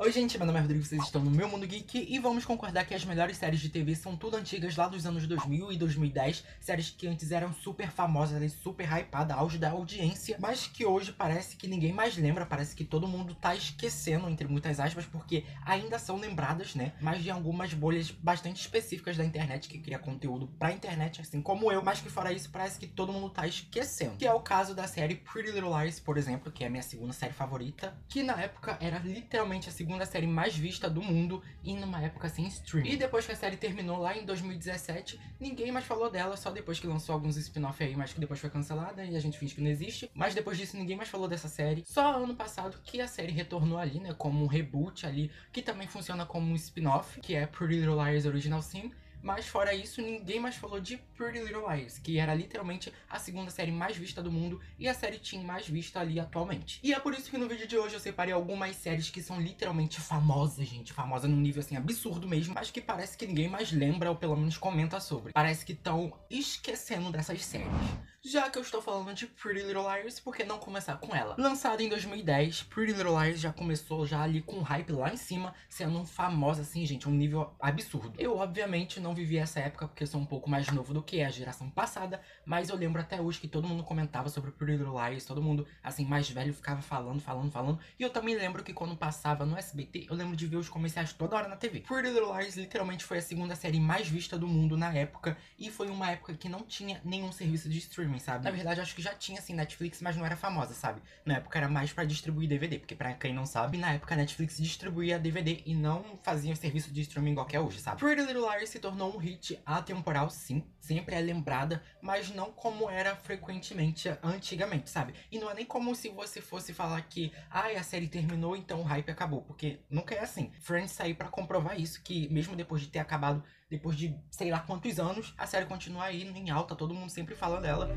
Oi gente, meu nome é Rodrigo, vocês estão no Meu Mundo Geek e vamos concordar que as melhores séries de TV são tudo antigas lá dos anos 2000 e 2010, séries que antes eram super famosas e super hypadas, auge da audiência, mas que hoje parece que ninguém mais lembra, parece que todo mundo tá esquecendo, entre muitas aspas, porque ainda são lembradas, né, mas de algumas bolhas bastante específicas da internet que cria conteúdo pra internet, assim como eu, mas que fora isso parece que todo mundo tá esquecendo. Que é o caso da série Pretty Little Liars, por exemplo, que é a minha segunda série favorita, que na época era literalmente a segunda série mais vista do mundo e numa época sem streaming. E depois que a série terminou lá em 2017, ninguém mais falou dela, só depois que lançou alguns spin-off aí, mas que depois foi cancelada e a gente finge que não existe. Mas depois disso ninguém mais falou dessa série. Só ano passado que a série retornou ali, né, como um reboot ali, que também funciona como um spin-off, que é Pretty Little Liars Original Sin. Mas fora isso, ninguém mais falou de Pretty Little Liars, que era literalmente a segunda série mais vista do mundo e a série teen mais vista ali atualmente. E é por isso que no vídeo de hoje eu separei algumas séries que são literalmente famosas, gente. Famosa num nível assim absurdo mesmo, mas que parece que ninguém mais lembra ou pelo menos comenta sobre. Parece que estão esquecendo dessas séries. Já que eu estou falando de Pretty Little Liars, por que não começar com ela? Lançada em 2010, Pretty Little Liars já começou já ali com hype lá em cima, sendo famosa assim, gente, um nível absurdo. Eu, obviamente, não vivi essa época porque eu sou um pouco mais novo do que a geração passada, mas eu lembro até hoje que todo mundo comentava sobre Pretty Little Liars, todo mundo, assim, mais velho ficava falando. E eu também lembro que quando passava no SBT, eu lembro de ver os comerciais toda hora na TV. Pretty Little Liars literalmente foi a segunda série mais vista do mundo na época, e foi uma época que não tinha nenhum serviço de streaming, sabe? Na verdade, acho que já tinha, assim, Netflix, mas não era famosa, sabe? Na época era mais pra distribuir DVD, porque pra quem não sabe, na época a Netflix distribuía DVD e não fazia um serviço de streaming igual que é hoje, sabe? Pretty Little Liars se tornou um hit atemporal, sim, sempre é lembrada, mas não como era frequentemente antigamente, sabe? E não é nem como se você fosse falar que, a série terminou, então o hype acabou, porque nunca é assim. Friends saiu pra comprovar isso, que mesmo depois de ter acabado, depois de sei lá quantos anos, a série continua aí em alta, todo mundo sempre fala dela.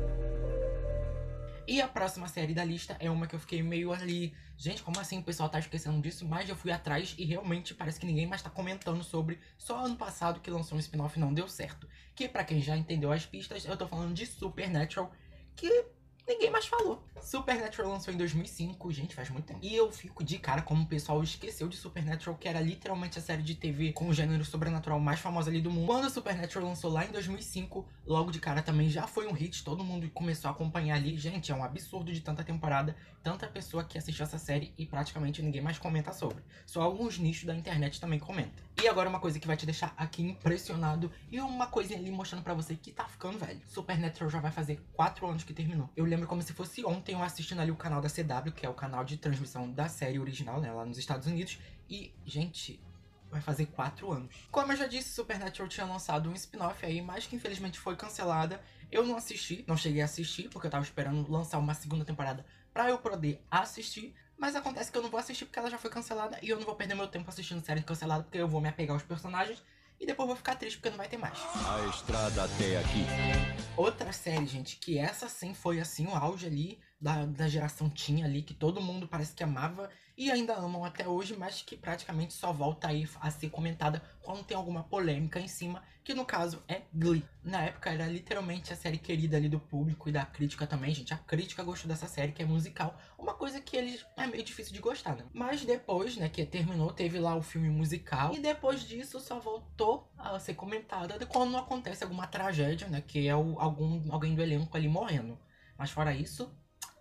E a próxima série da lista é uma que eu fiquei meio ali, gente, como assim o pessoal tá esquecendo disso? Mas eu fui atrás e realmente parece que ninguém mais tá comentando sobre. Só ano passado que lançou um spin-off e não deu certo. Que pra quem já entendeu as pistas, eu tô falando de Supernatural, que ninguém mais falou. Supernatural lançou em 2005, gente, faz muito tempo. E eu fico de cara como o pessoal esqueceu de Supernatural, que era literalmente a série de TV com o gênero sobrenatural mais famosa ali do mundo. Quando Supernatural lançou lá em 2005, logo de cara também já foi um hit, todo mundo começou a acompanhar ali. Gente, é um absurdo de tanta temporada, tanta pessoa que assistiu essa série e praticamente ninguém mais comenta sobre. Só alguns nichos da internet também comentam. E agora uma coisa que vai te deixar aqui impressionado e uma coisinha ali mostrando pra você que tá ficando velho. Supernatural já vai fazer 4 anos que terminou. Eu lembro como se fosse ontem eu assistindo ali o canal da CW, que é o canal de transmissão da série original, né, lá nos Estados Unidos. E, gente, vai fazer 4 anos. Como eu já disse, Supernatural tinha lançado um spin-off aí, mas que infelizmente foi cancelada. Eu não assisti, não cheguei a assistir, porque eu tava esperando lançar uma segunda temporada pra eu poder assistir. Mas acontece que eu não vou assistir porque ela já foi cancelada e eu não vou perder meu tempo assistindo série cancelada, porque eu vou me apegar aos personagens e depois vou ficar triste porque não vai ter mais. A estrada até aqui. Outra série, gente, que essa sim foi assim o auge ali da geração teen ali, que todo mundo parece que amava e ainda amam até hoje, mas que praticamente só volta aí a ser comentada quando tem alguma polêmica em cima, que no caso é Glee. Na época era literalmente a série querida ali do público e da crítica também, gente. A crítica gostou dessa série, que é musical, uma coisa que eles é meio difícil de gostar, né? Mas depois, né, que terminou, teve lá o filme musical e depois disso só voltou a ser comentada quando acontece alguma tragédia, né, que é alguém do elenco ali morrendo. Mas fora isso,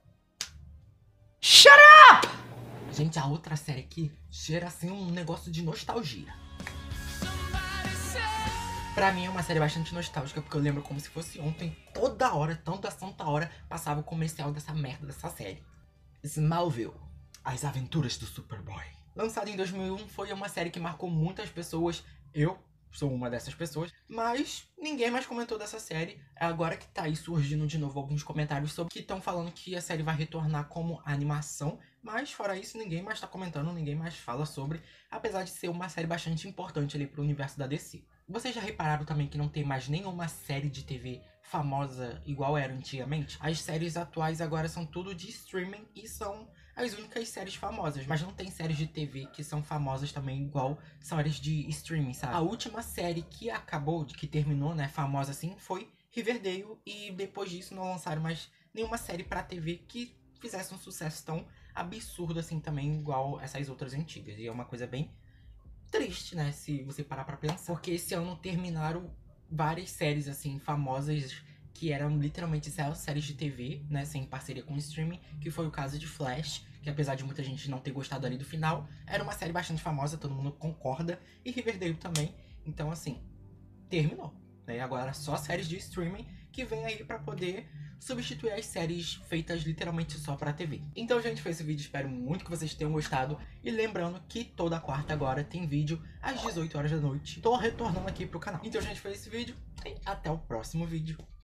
shut up! Gente, a outra série aqui cheira assim um negócio de nostalgia. Pra mim é uma série bastante nostálgica, porque eu lembro como se fosse ontem, toda hora, tanta santa hora, passava o comercial dessa merda dessa série. Smallville, As Aventuras do Superboy. Lançada em 2001, foi uma série que marcou muitas pessoas. Eu sou uma dessas pessoas, mas ninguém mais comentou dessa série. É agora que tá aí surgindo de novo alguns comentários sobre que estão falando que a série vai retornar como animação, mas fora isso ninguém mais tá comentando, ninguém mais fala sobre, apesar de ser uma série bastante importante ali pro universo da DC. Vocês já repararam também que não tem mais nenhuma série de TV famosa igual era antigamente? As séries atuais agora são tudo de streaming e são as únicas séries famosas, mas não tem séries de TV que são famosas também igual são séries de streaming, sabe? A última série que acabou, que terminou, né, famosa assim, foi Riverdale, e depois disso não lançaram mais nenhuma série pra TV que fizesse um sucesso tão absurdo assim também, igual essas outras antigas. E é uma coisa bem triste, né, se você parar pra pensar. Porque esse ano terminaram várias séries, assim, famosas que eram literalmente só séries de TV, né, sem parceria com streaming, que foi o caso de Flash, que apesar de muita gente não ter gostado ali do final, era uma série bastante famosa, todo mundo concorda, e Riverdale também. Então, assim, terminou, né? Agora só séries de streaming que vem aí pra poder substituir as séries feitas literalmente só pra TV. Então, gente, foi esse vídeo. Espero muito que vocês tenham gostado. E lembrando que toda quarta agora tem vídeo às 18 horas da noite. Tô retornando aqui pro canal. Então, gente, foi esse vídeo. E até o próximo vídeo.